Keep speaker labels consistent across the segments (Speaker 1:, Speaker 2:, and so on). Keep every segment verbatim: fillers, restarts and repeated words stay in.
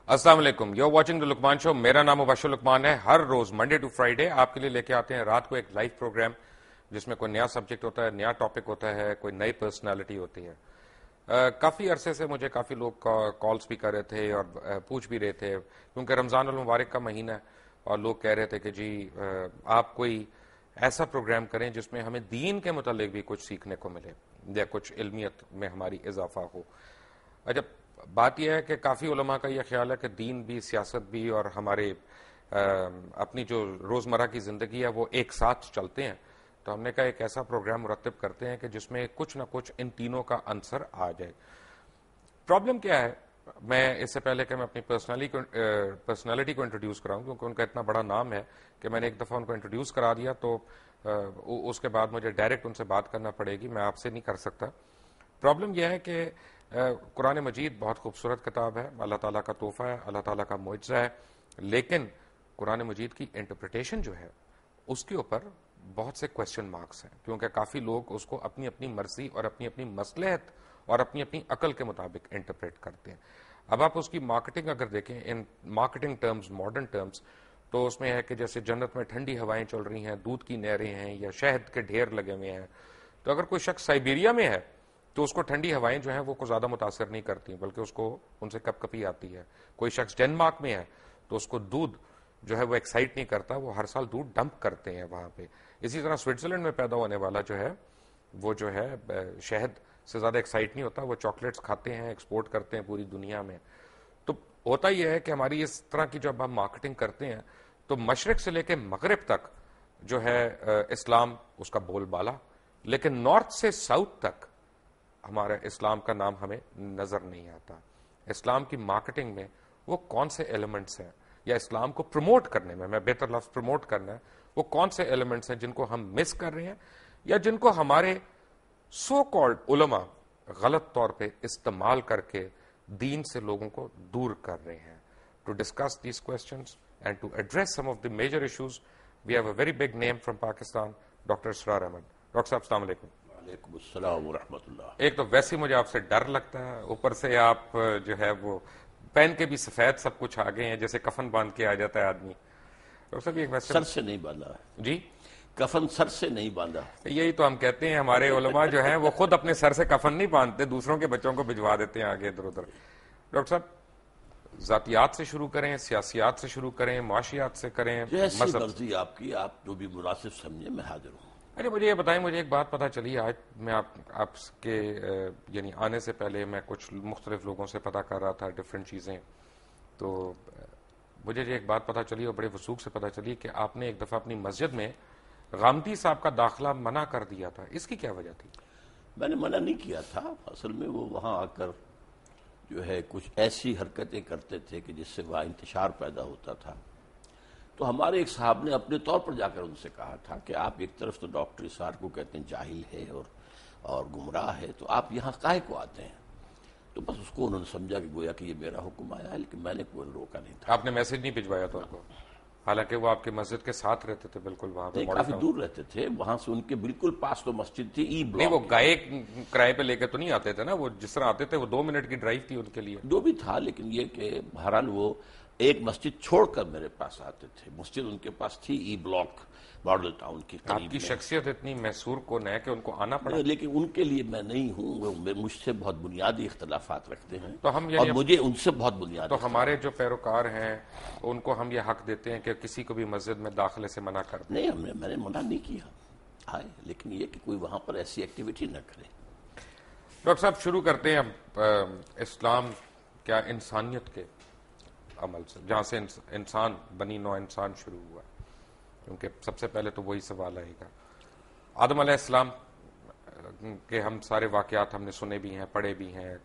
Speaker 1: السلام علیکم، you watching the لقمان شو. میرا نام مبشر لقمان ہے. ہر روز منڈے ٹو فرائیڈے آپ کے لیے لے کے آتے ہیں رات کو ایک لائیو پروگرام جس میں کوئی نیا سبجیکٹ ہوتا ہے، نیا ٹاپک ہوتا ہے، کوئی نئی پرسنالٹی ہوتی ہے. Uh, کافی عرصے سے مجھے کافی لوگ کالز بھی کر رہے تھے اور uh, پوچھ بھی رہے تھے کیونکہ رمضان المبارک کا مہینہ ہے اور لوگ کہہ رہے تھے کہ جی uh, آپ کوئی ایسا پروگرام کریں جس میں ہمیں دین کے متعلق بھی کچھ سیکھنے کو ملے یا کچھ علمیت میں ہماری اضافہ ہو. اچھا، بات یہ ہے کہ کافی علماء کا یہ خیال ہے کہ دین بھی، سیاست بھی اور ہمارے اپنی جو روزمرہ کی زندگی ہے وہ ایک ساتھ چلتے ہیں. تو ہم نے کہا ایک ایسا پروگرام مرتب کرتے ہیں کہ جس میں کچھ نہ کچھ ان تینوں کا عنصر آ جائے. پرابلم کیا ہے، میں اس سے پہلے کہ میں اپنی پرسنالٹی کو انٹروڈیوس کراؤں کیونکہ ان کا اتنا بڑا نام ہے کہ میں نے ایک دفعہ ان کو انٹروڈیوس کرا دیا تو اس کے بعد مجھے ڈائریکٹ ان سے بات کرنا پڑے گی، میں آپ سے نہیں کر سکتا. پرابلم یہ ہے کہ قرآن مجید بہت خوبصورت کتاب ہے، اللہ تعالیٰ کا تحفہ ہے، اللہ تعالیٰ کا معجزہ ہے، لیکن قرآن مجید کی انٹرپریٹیشن جو ہے اس کے اوپر بہت سے کوشچن مارکس ہیں کیونکہ کافی لوگ اس کو اپنی اپنی مرضی اور اپنی اپنی مصلحت اور اپنی اپنی عقل کے مطابق انٹرپریٹ کرتے ہیں. اب آپ اس کی مارکیٹنگ اگر دیکھیں in marketing terms, modern terms, تو اس میں ہے کہ جیسے جنت میں ٹھنڈی ہوائیں چل رہی ہیں، دودھ کی نہریں ہیں یا شہد کے ڈھیر لگے ہوئے ہیں. تو اگر کوئی شخص سائبیریا میں ہے تو اس کو ٹھنڈی ہوائیں جو ہیں وہ کو زیادہ متاثر نہیں کرتی بلکہ اس کو ان سے کپ کپی آتی ہے. کوئی شخص ڈینمارک میں ہے تو اس کو دودھ جو ہے وہ ایکسائٹ نہیں کرتا، وہ ہر سال دودھ ڈمپ کرتے ہیں وہاں پہ. اسی طرح سوئٹزرلینڈ میں پیدا ہونے والا جو ہے وہ جو ہے شہد سے زیادہ ایکسائٹ نہیں ہوتا، وہ چاکلیٹس کھاتے ہیں، ایکسپورٹ کرتے ہیں پوری دنیا میں. تو ہوتا یہ ہے کہ hماری اس طرح کی جب ہم مارکیٹنگ کرتے ہیں تو مشرق سے لے کے مغرب تک جو ہے اسلام اس کا بول بالا، لیکن نارتھ سے ساؤتھ تک ہمارے اسلام کا نام ہمیں نظر نہیں آتا. اسلام کی مارکیٹنگ میں وہ کون سے ایلیمنٹس ہیں یا اسلام کو پروموٹ کرنے میں، میں بہتر لفظ پروموٹ کرنا ہے، وہ کون سے ایلیمنٹس ہیں جن کو ہم مس کر رہے ہیں یا جن کو ہمارے سو کالڈ علماء غلط طور پہ استعمال کر کے دین سے لوگوں کو دور کر رہے ہیں. To discuss these questions and to address some of the major issues we have a very big name from Pakistan, doctor Israr Ahmed. Doctor صاحب السلام علیکم.
Speaker 2: وعلیکم السلام ورحمۃ اللہ.
Speaker 1: ایک تو ویسے مجھے آپ سے ڈر لگتا ہے، اوپر سے آپ جو ہے وہ پہن کے بھی سفید سب کچھ آگے ہیں جیسے کفن باندھ کے آ جاتا ہے آدمی. ڈاکٹر صاحب ایک ویسے
Speaker 2: سر سے نہیں باندھا
Speaker 1: جی
Speaker 2: کفن، سر سے نہیں باندھا.
Speaker 1: یہی تو ہم کہتے ہیں، ہمارے علماء جو ہیں وہ خود اپنے سر سے کفن نہیں باندھتے، دوسروں کے بچوں کو بھجوا دیتے ہیں آگے ادھر ادھر. ڈاکٹر صاحب ذاتیات سے شروع کریں، سیاسیات سے شروع کریں، معاشیات سے کریں،
Speaker 2: جیسی مرضی آپ کی، آپ جو بھی مناسب سمجھیں میں حاضر ہوں.
Speaker 1: ارے مجھے یہ بتائیں، مجھے ایک بات پتہ چلی آج، میں آپ آپ کے یعنی آنے سے پہلے میں کچھ مختلف لوگوں سے پتہ کر رہا تھا ڈفرینٹ چیزیں، تو مجھے یہ ایک بات پتہ چلی اور بڑے وثوق سے پتہ چلی کہ آپ نے ایک دفعہ اپنی مسجد میں غامدی صاحب کا داخلہ منع کر دیا تھا. اس کی کیا وجہ تھی؟
Speaker 2: میں نے منع نہیں کیا تھا، اصل میں وہ وہاں آ کر جو ہے کچھ ایسی حرکتیں کرتے تھے کہ جس سے وہاں انتشار پیدا ہوتا تھا. تو ہمارے ایک صاحب نے اپنے طور پر جا کر ان سے کہا تھا کہ آپ ایک طرف تو ڈاکٹر اسرار کو کہتے ہیں جاہل ہے اور اور گمراہ ہے، تو آپ یہاں کاہے کو آتے ہیں؟ تو بس اس کو انہوں نے سمجھا کہ گویا کہ یہ میرا حکم آیا ہے، لیکن میں نے کوئی روکا نہیں تھا.
Speaker 1: آپ نے میسج نہیں بھجوایا تھا ان کو؟ حالانکہ وہ آپ کے مسجد کے ساتھ رہتے تھے بالکل وہاں پہ،
Speaker 2: کافی دور رہتے تھے، وہاں سے ان کے بالکل پاس تو مسجد تھی ای بلاک.
Speaker 1: نہیں وہ گائے کرائے پہ لے کے تو نہیں آتے تھے نا، وہ جس طرح آتے تھے وہ دو منٹ کی ڈرائیو تھی ان کے لیے.
Speaker 2: جو بھی تھا، لیکن یہ کہ بہرحال وہ ایک مسجد چھوڑ کر میرے پاس آتے تھے. مسجد ان کے پاس تھی ای بلاک ماڈل ٹاؤن کی قریب.
Speaker 1: آپ کی شخصیت اتنی محصور کون ہے کہ ان کو آنا پڑا؟
Speaker 2: لیکن ان کے لیے میں نہیں ہوں، وہ مجھ سے بہت بنیادی اختلافات رکھتے ہیں
Speaker 1: تو ہم
Speaker 2: اور مجھے ان سے بہت بنیادی.
Speaker 1: تو ہمارے جو پیروکار ہیں ان کو ہم یہ حق دیتے ہیں کہ کسی کو بھی مسجد میں داخلے سے منع کر دیں؟
Speaker 2: نہیں، ہم نے میں نے منع نہیں کیا آئے، لیکن یہ کہ کوئی وہاں پر ایسی ایکٹیویٹی نہ کرے.
Speaker 1: ڈاکٹر صاحب شروع کرتے ہیں اب اسلام کیا انسانیت کے عمل سے، جہاں سے انسان بنی نوع انسان شروع ہوا، کیونکہ سب سے پہلے تو وہی سوال آئے گا. آدم علیہ السلام کے ہم سارے واقعات ہم نے سنے بھی ہیں، پڑھے بھی ہیں.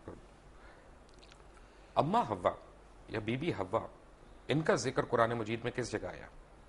Speaker 1: اما حوا یا بی بی حوا، ان کا ذکر قرآن مجید میں کس جگہ آیا؟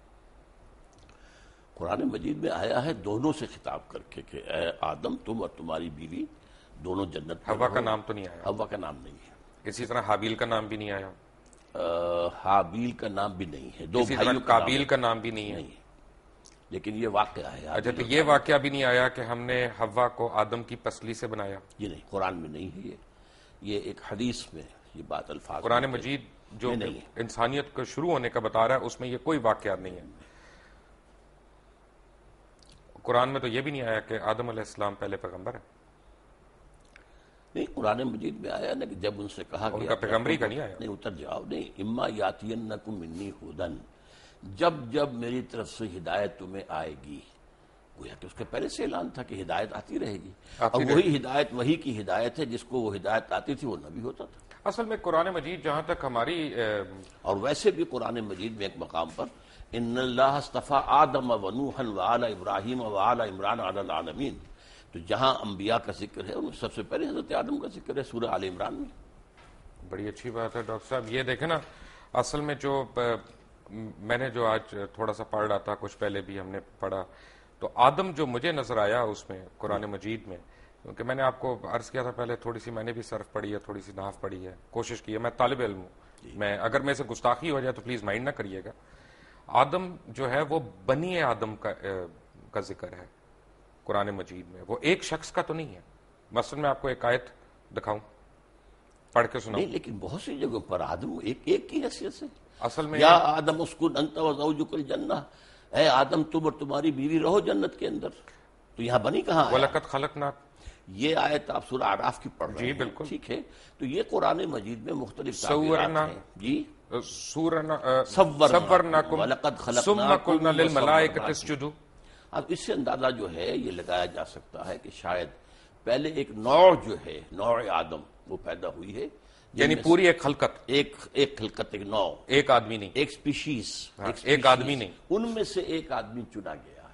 Speaker 2: قرآن مجید میں آیا ہے دونوں سے خطاب کر کے کہ اے آدم تم اور تمہاری بیوی دونوں جنت میں
Speaker 1: حوا
Speaker 2: رہو.
Speaker 1: کا نام تو نہیں آیا.
Speaker 2: حوا کا نام نہیں ہے.
Speaker 1: اسی طرح حابیل کا نام بھی نہیں آیا.
Speaker 2: حابیل کا نام بھی نہیں ہے. دو
Speaker 1: اسی طرح قابیل کا نام بھی نہیں ہے.
Speaker 2: لیکن یہ واقعہ ہے.
Speaker 1: اچھا، تو یہ واقعہ بھی نہیں آیا کہ ہم نے حوا کو آدم کی پسلی سے بنایا؟
Speaker 2: یہ نہیں، قرآن میں نہیں ہے. یہ یہ ایک حدیث میں یہ بات الفاظ
Speaker 1: قرآن مجید جو انسانیت کو شروع ہونے کا بتا رہا ہے اس میں یہ کوئی واقعات نہیں ہے. قرآن میں تو یہ بھی نہیں آیا کہ آدم علیہ السلام پہلے پیغمبر ہے.
Speaker 2: نہیں، قرآن مجید میں آیا نا کہ جب ان سے کہا
Speaker 1: ان کا پیغمبری کا نہیں آیا.
Speaker 2: نہیں، اتر جاؤ. نہیں، اما یاتینکم منی ھدی، جب جب میری طرف سے ہدایت تمہیں آئے گی. گویا کہ اس کے پہلے سے اعلان تھا کہ ہدایت آتی رہے گی، اور وہی ہدایت وہی کی ہدایت ہے جس کو وہ ہدایت آتی تھی وہ نبی ہوتا تھا.
Speaker 1: اصل میں قرآن مجید جہاں تک ہماری
Speaker 2: اور ویسے بھی قرآن مجید میں ایک مقام پر ان اللہ اصطفیٰ آدم و نوحا وآل ابراہیم وآل عمران علی العالمین، تو جہاں انبیاء کا ذکر ہے ان سب سے پہلے حضرت آدم کا ذکر ہے سورہ آل عمران میں.
Speaker 1: بڑی اچھی بات ہے ڈاکٹر صاحب. یہ دیکھیں نا، اصل میں جو میں نے جو آج تھوڑا سا پڑھ رہا تھا، کچھ پہلے بھی ہم نے پڑھا، تو آدم جو مجھے نظر آیا اس میں قرآن مجید میں، کیونکہ میں نے آپ کو عرض کیا تھا پہلے تھوڑی سی میں نے بھی صرف پڑھی ہے، تھوڑی سی نحو پڑھی ہے، کوشش کی ہے. میں طالب علم ہوں، میں اگر میں سے گستاخی ہو جائے تو پلیز مائنڈ نہ کریے گا. آدم جو ہے وہ بنی آدم کا کا ذکر ہے قرآن مجید میں، وہ ایک شخص کا تو نہیں ہے. مثلا میں آپ کو ایک آیت دکھاؤں، پڑھ کے سناؤں.
Speaker 2: نہیں، لیکن بہت سی جگہوں پر آدم ایک ایک کی حیثیت سے.
Speaker 1: اصل میں
Speaker 2: یا آدم اسکن انت وزوجک الجنہ، اے آدم تم اور تمہاری بیوی رہو جنت کے اندر. تو یہاں بنی کہاں ہے؟
Speaker 1: وَلَقَدْ خَلَقْنَا،
Speaker 2: یہ آیت آپ سورہ اعراف کی پڑھ رہے ہیں.
Speaker 1: جی بالکل،
Speaker 2: ٹھیک ہے. تو یہ قرآن مجید میں مختلف تعبیرات ہیں. جی
Speaker 1: سَوَّرْنَاكُمْ
Speaker 2: وَلَقَدْ
Speaker 1: ثُمَّ قُلْنَا
Speaker 2: خَلَقْنَاكُمْ
Speaker 1: لِلْمَلَائِكَةِ اسْجُدُوا.
Speaker 2: اب اس سے اندازہ جو ہے یہ لگایا جا سکتا ہے کہ شاید پہلے ایک نوع جو ہے، نوع آدم وہ پیدا ہوئی ہے،
Speaker 1: یعنی پوری ایک خلقت،
Speaker 2: ایک ایک خلقت، ایک نوع،
Speaker 1: ایک آدمی نہیں،
Speaker 2: ایک سپیشیز،
Speaker 1: ایک آدمی نہیں،
Speaker 2: ان میں سے ایک آدمی چنا گیا ہے.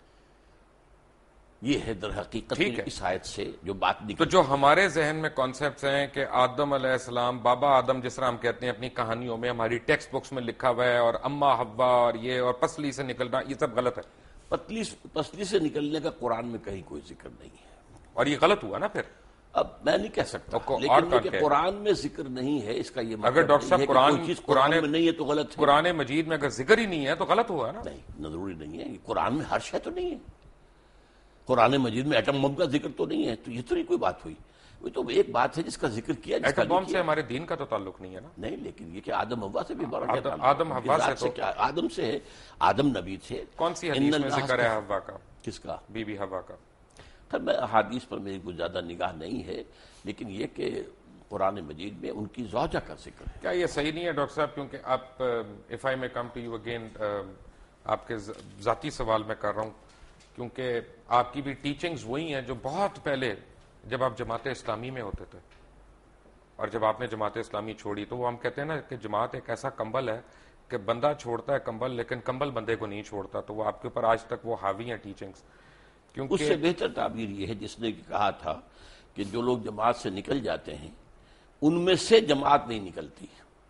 Speaker 2: یہ ہے در حقیقت اس آیت سے جو بات نکلی.
Speaker 1: تو جو ہمارے ذہن میں کانسیپٹس ہیں کہ آدم علیہ السلام، بابا آدم جس طرح ہم کہتے ہیں اپنی کہانیوں میں، ہماری ٹیکسٹ بکس میں لکھا ہوا ہے، اور اما حوا اور یہ اور پسلی سے نکلنا، یہ سب غلط ہے.
Speaker 2: پتلی پسلی سے نکلنے کا قرآن میں کہیں کوئی ذکر نہیں ہے،
Speaker 1: اور یہ غلط ہوا نا پھر.
Speaker 2: اب میں نہیں کہہ سکتا، لیکن یہ کہ قرآن میں ذکر نہیں ہے اس کا یہ مطلب
Speaker 1: اگر ڈاکٹر صاحب قرآن
Speaker 2: قرآن میں نہیں ہے تو غلط ہے.
Speaker 1: قرآن مجید میں اگر ذکر ہی نہیں ہے تو غلط ہوا نا.
Speaker 2: نہیں، ضروری نہیں ہے. قرآن میں ہر شے تو نہیں ہے. قرآن مجید میں ایٹم بم کا ذکر تو نہیں ہے، تو یہ تو نہیں کوئی بات ہوئی. وہ تو ایک بات ہے جس کا ذکر کیا.
Speaker 1: ایٹم بم سے ہمارے دین کا تو تعلق نہیں ہے نا.
Speaker 2: نہیں، لیکن یہ کہ آدم حوا سے بھی بڑا
Speaker 1: ہے. آدم حوا سے کیا؟
Speaker 2: آدم سے ہے، آدم نبی تھے.
Speaker 1: کون سی حدیث میں ذکر ہے حوا کا؟
Speaker 2: کس کا؟
Speaker 1: بی بی حوا کا.
Speaker 2: خیر، میں احادیث پر میری کوئی زیادہ نگاہ نہیں ہے، لیکن یہ کہ قرآن مجید میں ان کی زوجہ کا ذکر ہے.
Speaker 1: کیا یہ صحیح نہیں ہے ڈاکٹر صاحب؟ کیونکہ آپ اف آئی میں کم ٹو یو اگین، آپ کے ذاتی سوال میں کر رہا ہوں، کیونکہ آپ کی بھی ٹیچنگز وہی ہیں جو بہت پہلے جب آپ جماعت اسلامی میں ہوتے تھے، اور جب آپ نے جماعت اسلامی چھوڑی تو وہ ہم کہتے ہیں نا کہ جماعت ایک ایسا کمبل ہے کہ بندہ چھوڑتا ہے کمبل، لیکن کمبل بندے کو نہیں چھوڑتا. تو وہ آپ کے اوپر آج تک وہ حاوی ہیں ٹیچنگز.
Speaker 2: اس سے بہتر تعبیر یہ ہے جس نے کہا تھا کہ جو لوگ جماعت سے نکل جاتے ہیں ان میں سے جماعت نہیں نکلتی.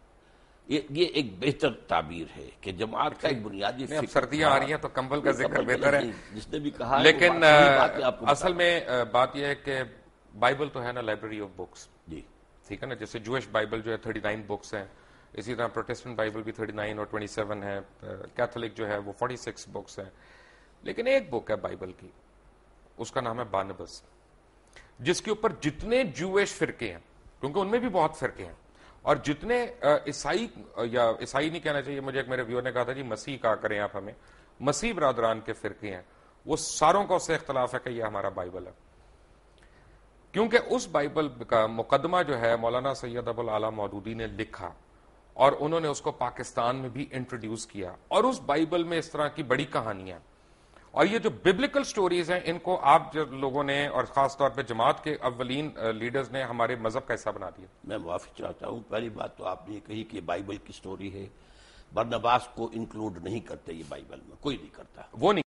Speaker 2: یہ ایک بہتر تعبیر ہے کہ جماعت کا ایک بنیادی فکر.
Speaker 1: سردیاں آ رہی ہیں تو کمبل کا ذکر بہتر ہے
Speaker 2: جس نے بھی کہا.
Speaker 1: لیکن اصل میں بات یہ ہے کہ بائبل تو ہے نا لائبریری آف بکس.
Speaker 2: جی
Speaker 1: ٹھیک ہے نا. جیسے جوش بائبل جو ہے تھرٹی نائن بکس ہیں، اسی طرح پروٹیسٹنٹ بائبل بھی تھرٹی نائن اور ٹوئنٹی سیون ہے، کیتھولک جو ہے وہ فورٹی سکس بکس ہیں. لیکن ایک بک ہے بائبل کی، اس کا نام ہے بارنبس، جس کے اوپر جتنے جویش فرقے ہیں، کیونکہ ان میں بھی بہت فرقے ہیں، اور جتنے عیسائی، یا عیسائی نہیں کہنا چاہیے، مجھے ایک میرے ویور نے کہا تھا جی مسیح کہا کریں آپ ہمیں، مسیح برادران کے فرقے ہیں، وہ ساروں کا اس سے اختلاف ہے کہ یہ ہمارا بائبل ہے. کیونکہ اس بائبل کا مقدمہ جو ہے مولانا سید ابو الاعلی مودودی نے لکھا، اور انہوں نے اس کو پاکستان میں بھی انٹروڈیوس کیا، اور اس بائبل میں اس طرح کی بڑی کہانیاں، اور یہ جو ببلیکل سٹوریز ہیں ان کو آپ جو لوگوں نے، اور خاص طور پہ جماعت کے اولین لیڈرز نے، ہمارے مذہب کا حصہ بنا دیا.
Speaker 2: میں معافی چاہتا ہوں. پہلی بات تو آپ نے کہی کہ بائبل کی سٹوری ہے، برنباس کو انکلوڈ نہیں کرتے یہ بائبل میں، کوئی نہیں کرتا.
Speaker 1: وہ نہیں